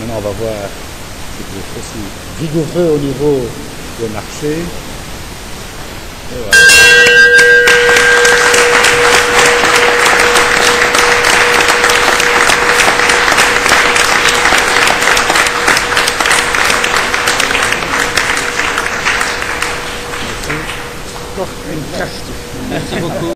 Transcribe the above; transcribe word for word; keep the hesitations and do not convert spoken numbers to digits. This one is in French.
Maintenant, on va voir si vous êtes aussi vigoureux au niveau des marchés. Et voilà. Merci. Kort en krachtig. Merci beaucoup.